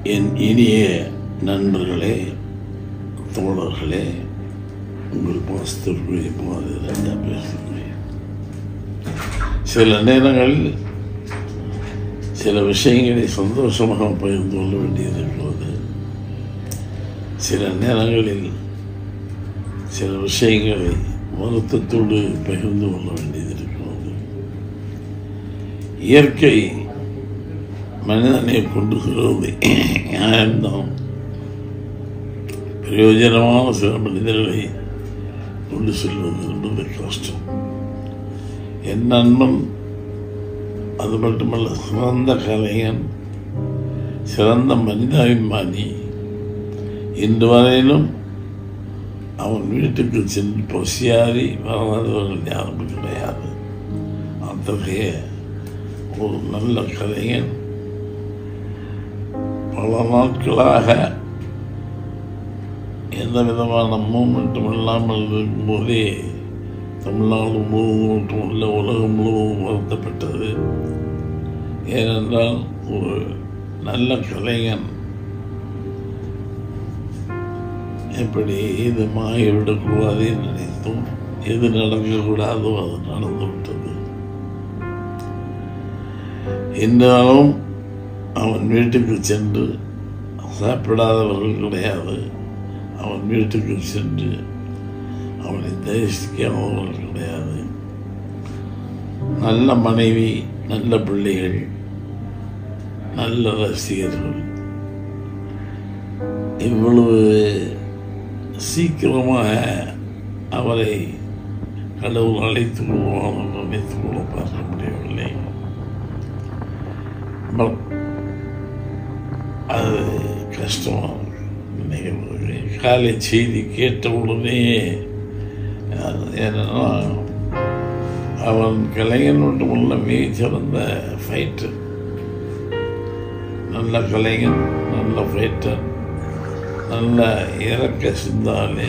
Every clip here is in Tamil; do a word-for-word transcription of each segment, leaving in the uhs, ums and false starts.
என் இனிய நண்பர்களே, தோழர்களே, உங்கள் பாஸ்தருடைய பாதை ராஜா பேசுகிறேன். சில நேரங்களில் சில விஷயங்களை சந்தோஷமாக பகிர்ந்து கொள்ள வேண்டியிருக்கிறது. சில நேரங்களில் சில விஷயங்களை வருத்தத்தோடு பகிர்ந்து கொள்ள வேண்டியதிருக்கிறது. இயற்கை மனிதனை கொண்டு செல்வது நியாயம்தான். பிரயோஜனமான சில மனிதர்களை கொண்டு செல்வது என்பது கஷ்டம். என் நண்பன் அது மட்டுமல்ல, சிறந்த கலைஞன், சிறந்த மனிதாபிமானி. இன்று வரையிலும் அவன் வீட்டுக்கு சென்று பசியாரி வராதவர்கள் யாரும் கிடையாது. அத்தகைய ஒரு நல்ல கலைஞன் பல நாட்களாக எந்த விதமான மூமெண்ட்டும் இல்லாமல் இருக்கும்போதே தமிழ்நாடு முழுவதும் மட்டுமல்ல உலகம் முழுவதும் வருத்தப்பட்டது. ஏனென்றால் ஒரு நல்ல கலைஞன் எப்படி இது மாறிவிடக்கூடாது நினைத்தும் எது நடக்கக்கூடாதோ அது நடந்து விட்டது. என்றாலும் அவன் வீட்டுக்கு சென்று சாப்பிடாதவர்கள் கிடையாது. அவன் வீட்டுக்கு சென்று அவனை தரிசிக்காதவர்கள் கிடையாது. நல்ல மனைவி, நல்ல பிள்ளைகள், நல்ல ரசிகர்கள். இவ்வளவு சீக்கிரமாக அவரை கடவுள் அழைத்துக் கொள்வான் நினைத்துக் கொள்ள பார்க்க முடியவில்லை. அது கஷ்டமாக நிகழ்வு. காலை செய்தி கேட்டவுடனே ஏன்னா அவன் கலைஞன் மட்டுமல்ல, மிக சிறந்த ஃபைட்டர். நல்ல கலைஞன், நல்ல ஃபைட்டர், நல்ல இறக்க சிந்தாலே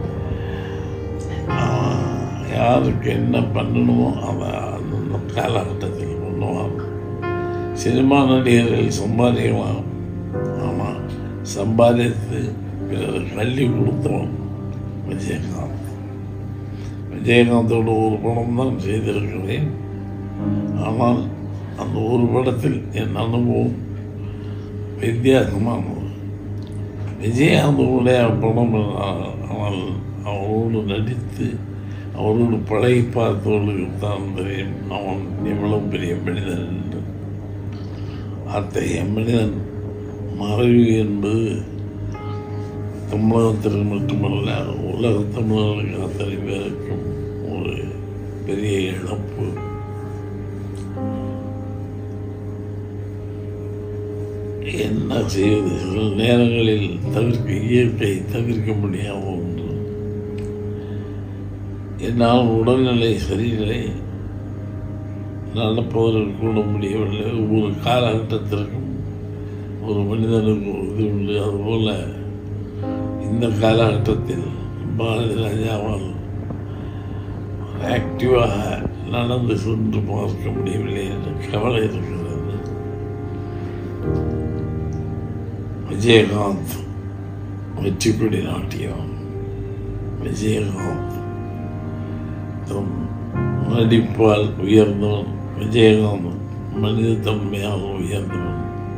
யாருக்கு என்ன பண்ணணுமோ அதை அந்த காலகட்டத்தில் பண்ணுவான். சினிமா நடிகர்கள் சம்பாதிக்கலாம், ஆனால் சம்பாதித்து பிறகு கல்வி கொடுத்தவன் விஜயகாந்த். விஜயகாந்தோட ஒரு படம் தான் செய்திருக்கிறேன். ஆனால் அந்த ஒரு படத்தில் என் அனுபவம் வித்தியாசமானது. விஜயகாந்தோடைய படம், ஆனால் அவரோடு நடித்து அவரோடு பழகி பார்த்தவர்களுக்கு தான் தெரியும் அவன் எவ்வளவு பெரிய மனிதன் என்று. அத்தகைய மனிதன் மறைவு என்பது தமிழகத்திற்கு மட்டுமல்ல, உலக தமிழர்களுக்கு அத்தனை பேருக்கும் ஒரு பெரிய இழப்பு. என்ன செய்வது? சில நேரங்களில் தவிர்க்க இயற்கை தவிர்க்க முடியாத ஒன்று. என்னால் உடல்நிலை சரியில்லை, நடப்பதற்கு கூட முடியவில்லை. ஒவ்வொரு காலகட்டத்திற்கும் ஒரு மனிதனுக்கு ஒரு இது உண்டு. அதுபோல் இந்த காலகட்டத்தில் பாரதி ராஜாவால் ஆக்டிவாக நடந்து சென்று பார்க்க முடியவில்லை என்ற கவலை இருக்கிறது. விஜயகாந்த் வெற்றிப்படி நாட்டியம். விஜயகாந்த் தம் நடிப்பால் உயர்ந்தவன். விஜயகாந்த் மனித தன்மையால் உயர்ந்தவன்.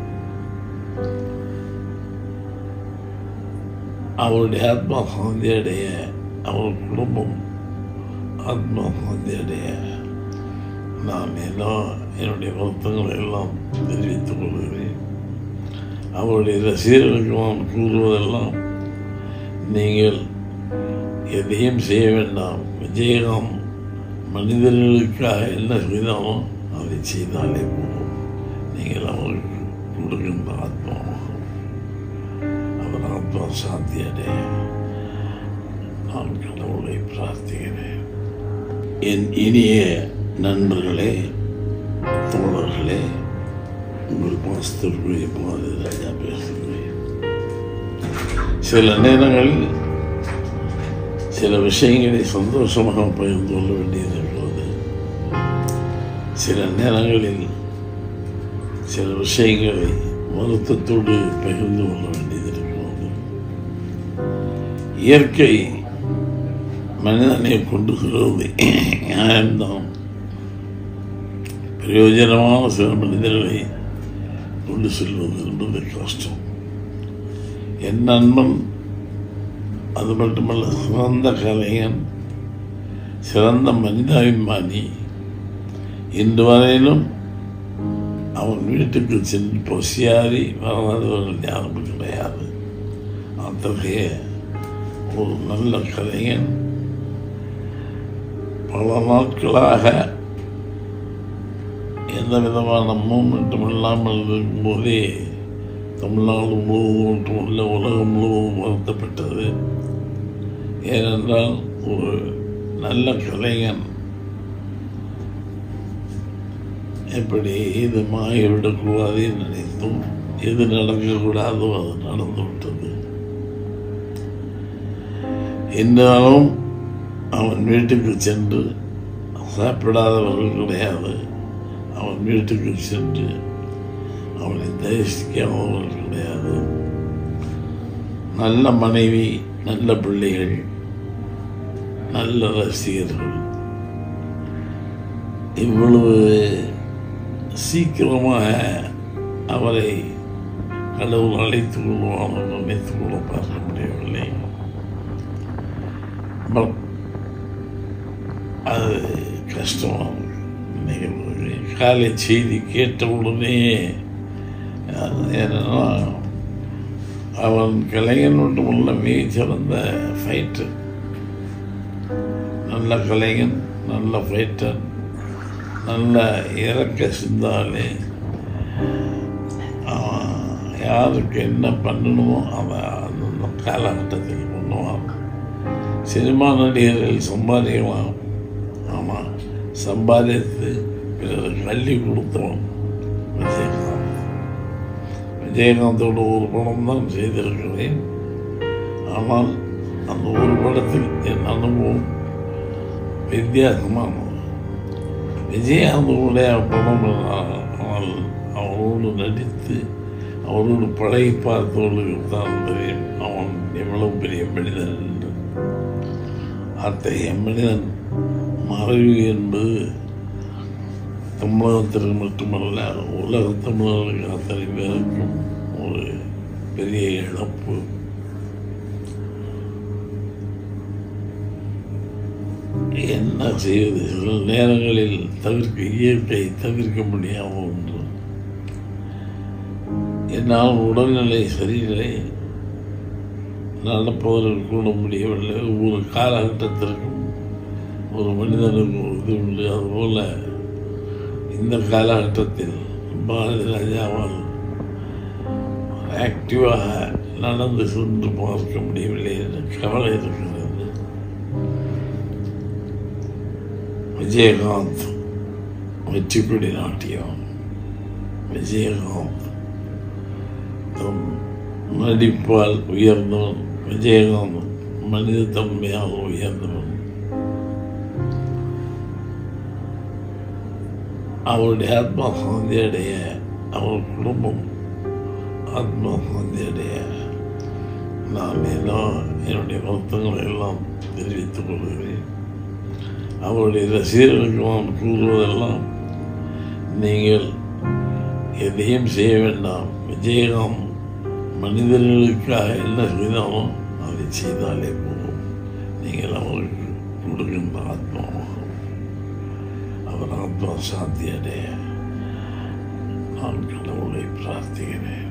அவருடைய ஆத்மா சாந்தி அடைய, அவர் குடும்பம் ஆத்மா சாந்தி அடைய நான் எல்லாம் என்னுடைய வருத்தங்களை எல்லாம் தெரிவித்துக் கொள்கிறேன். அவருடைய ரசிகர்களுக்கு நான் கூறுவதெல்லாம், நீங்கள் எதையும் செய்ய வேண்டாம். விஜயகாந்த் மனிதர்களுக்காக என்ன செய்தாலும் அதை செய்தாலே போதும். நீங்கள் அவருக்கு கொடுக்கின்ற ஆத்மாவாகும். அவர் ஆத்மா சாந்தி அடைய நான் கடவுளை பிரார்த்திக்கிறேன். என் இனிய நண்பர்களே, தோழர்களே, உங்கள் பாஸ்தருடைய பாதை ராஜா பேசுகிறேன். சில நேரங்களில் சில விஷயங்களை சந்தோஷமாக பகிர்ந்து கொள்ள வேண்டியிருக்கிறது. சில நேரங்களில் சில விஷயங்களை வருத்தத்தோடு பகிர்ந்து கொள்ள வேண்டியது இருக்கிறது. இயற்கை மனிதனை கொண்டு செல்வது நியாயம்தான். பிரயோஜனமான சில மனிதர்களை கொண்டு செல்வது என்பது கஷ்டம். என் நண்பன் அது மட்டுமல்ல, சிறந்த கலைஞன், சிறந்த மனிதாபிமானி. இன்று வரையிலும் அவன் வீட்டுக்கு சென்று பசியாரி வராதவர்கள் யாரும் கிடையாது. அத்தகைய ஒரு நல்ல கலைஞன் பல நாட்களாக எந்த விதமான மூமெண்ட்டும் இல்லாமல் இருக்கும்போதே தமிழ்நாடு முழுவதும் மட்டுமல்ல உலகம் முழுவதும் வருத்தப்பட்டது. ஏனென்றால் ஒரு நல்ல கலைஞன் எப்படி இது மாறிவிடக்கூடாது நினைத்தும் எது நடக்கக்கூடாதோ அது நடந்து விட்டது. என்றாலும் அவன் வீட்டுக்கு சென்று சாப்பிடாதவர்கள் கிடையாது. அவன் வீட்டுக்கு சென்று அவனை தரிசிக்காதவர்கள் கிடையாது. நல்ல மனைவி, நல்ல பிள்ளைகள், நல்ல ரசிகர்கள். இவ்வளவு சீக்கிரமாக அவரை கடவுள் அழைத்துக் கொள்வான் நினைத்துக் கொள்ள பார்க்க முடியவில்லை. பட் அது கஷ்டமாக நிகழ்வு. காலை செய்தி கேட்டவுடனே ஏன்னா அவன் கலைஞன் மட்டுமல்ல, மிக சிறந்த ஃபைட்டர், நல்ல கலைஞன், நல்ல ஃபைட்டர், நல்ல இறக்க சிந்தாலே யாருக்கு என்ன பண்ணணுமோ அதை அந்த காலகட்டத்தில் பண்ணுவான். சினிமா நடிகர்கள் சம்பாதிக்கலாம், ஆனால் சம்பாதித்து பிறகு கல்வி கொடுத்தவன் விஜயகாந்த். விஜயகாந்தோட ஒரு படம் தான் செய்திருக்கிறேன். ஆனால் அந்த ஒரு படத்தில் என் அனுபவம் வித்தியாசமானது. விஜயகாந்தோடைய படம் ஆனால் அவரோடு நடித்து அவரோடு பழகி பார்த்தவர்களுக்கு தான் தெரியும் அவன் எவ்வளவு பெரிய மனிதன் என்று. அத்தகைய மனிதன் மறைவு என்பது தமிழகத்திற்கு மட்டுமல்ல, உலக தமிழர்களுக்கு அத்தனை பேருக்கும் ஒரு பெரிய இழப்பு. என்ன செய்வது? சில நேரங்களில் தவிர்க்க இயற்கை தவிர்க்க முடியாத ஒன்று. என்னால் உடல்நிலை சரியில்லை, நடப்பதற்கு கூட முடியவில்லை. ஒவ்வொரு காலகட்டத்திற்கும் ஒரு மனிதனுக்கு ஒரு இது உண்டு. அதுபோல் இந்த காலகட்டத்தில் பாரதி ராஜாவால் ஆக்டிவாக நடந்து சென்று பார்க்க முடியவில்லை என்று கவலை இருக்கிறது. விஜயகாந்த் வெற்றிக்கொடி நாட்டியம். விஜயகாந்த் தம் நடிப்பால் உயர்ந்தவன். விஜயகாந்த் மனித தன்மையாக உயர்ந்தவன். அவருடைய ஆத்மா சாந்தி அடைய, அவர் குடும்பம் ஆத்மா சாந்தி அடைய நான் எல்லாம் என்னுடைய வருத்தங்களை எல்லாம் தெரிவித்துக் கொள்கிறேன். அவருடைய ரசிகர்களுக்கு நான் கூறுவதெல்லாம், நீங்கள் எதையும் செய்ய வேண்டாம். விஜயகாந்த் மனிதர்களுக்காக என்ன செய்தாலும் அதை செய்தாலே போதும். நீங்கள் அவருக்கு கொடுக்கின்ற ஆத்மாவாகும். அவர் ஆத்மா சாந்தி அடைய நான் கடவுளை பிரார்த்திக்கிறேன்.